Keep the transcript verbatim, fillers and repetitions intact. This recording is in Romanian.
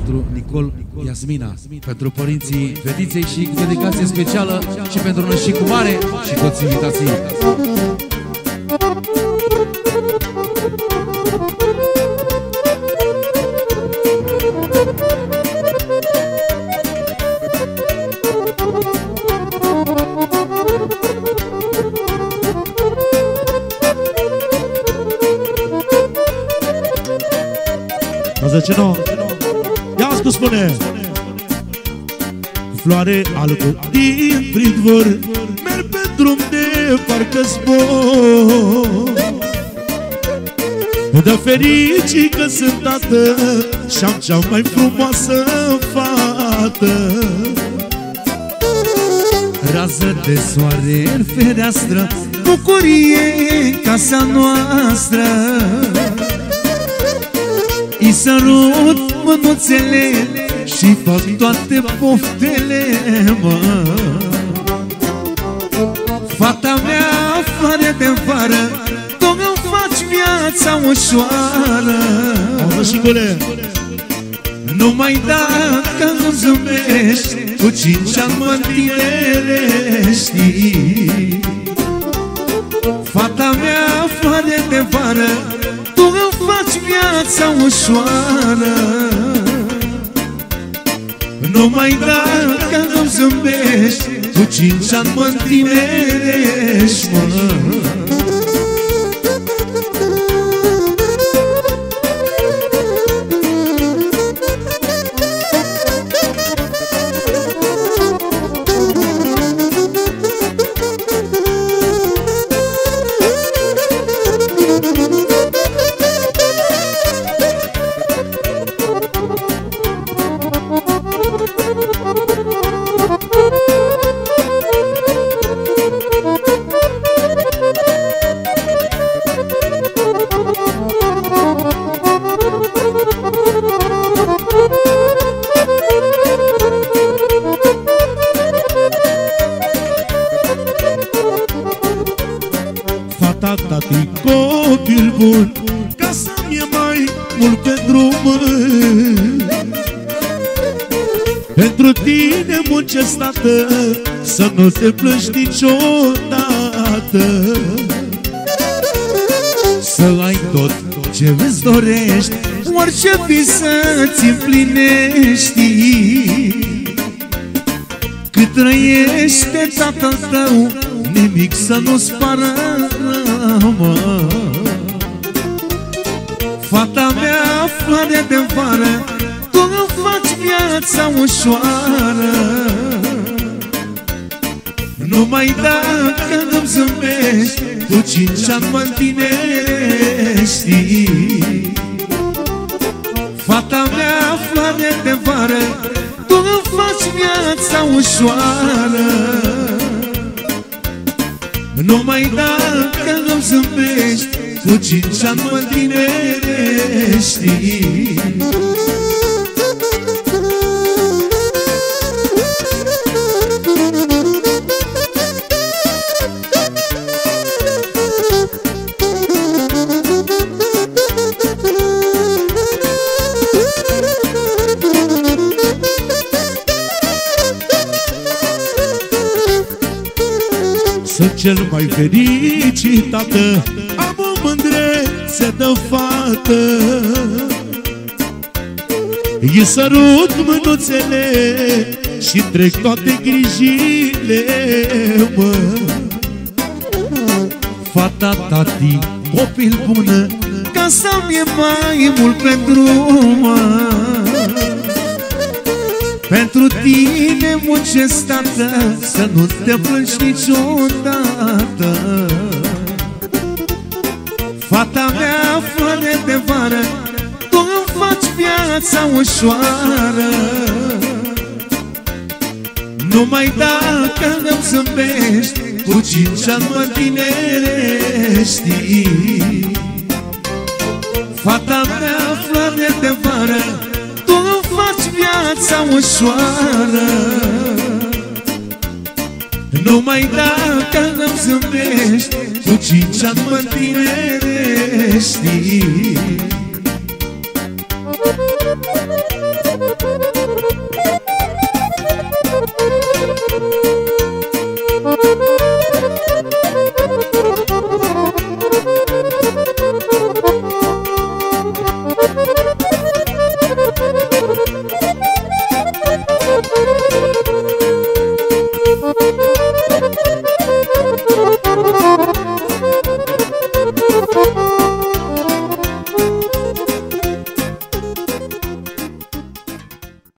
pentru Nicol Iasmina, pentru părinții fetiței și dedicație specială și pentru nășicu mare și toți invitații. Ce nu? Ia ascult spune. Floare albă din pridvor, merg pe drum de parcă zbor. Dă fericii că sunt tată și-am cea mai frumoasă fată. Rază de soare în fereastră, bucurie în casa noastră. I sărut mânuțele și fac toate poftele, mă. Fata mea, floare de vară, tu îmi faci viața ușoară. Numai dacă nu zâmbești, cu cinci ani mă întinerești. Fata mea, floare de vară, tu îmi faci viața ușoară. Numai dacă nu zâmbești, cu cinci ani mă întinerești, mă. Tati, copil bun, ca să-mi e mai mult pe drum. Pentru tine muncesc, tată, să nu te plângi niciodată. Să ai tot ce îți dorești, orice vis să-ți împlinești. Cât trăiește tatăl tău, nimic să nu-ți pară rău, mă. Fata mea, floare de vară, tu îmi faci viața ușoară. Numai dacă nu-mi zâmbești, cu cinci ani mă întinerești. Fata mea, floare de vară, tu îmi faci viața ușoară. Numai dacă nu-mi zâmbești, cu cinci ani mă întinerești. Sunt cel mai fericit tată, am o mândrețe de fată. Îi sărut mânuțele și trec toate grijile, mă. Fata, tati, copil bună, casa-mi e mai mult pentru mă. Pentru tine muncesc, tată, să nu te plângi niciodată. Fata mea, floare de vară, tu îmi faci viața ușoară. Numai dacă îmi zâmbești, cu cinci ani mă întinerești. Fata mea, floare de vară, tu îmi faci viața ușoară. Numai dacă îmi zâmbești, cu cinci ani mă întinerești.